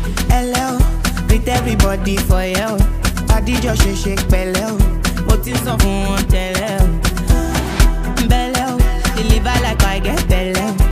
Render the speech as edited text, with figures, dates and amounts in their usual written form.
Hello, greet everybody for you. Body just shake pẹ̀lẹ́ o.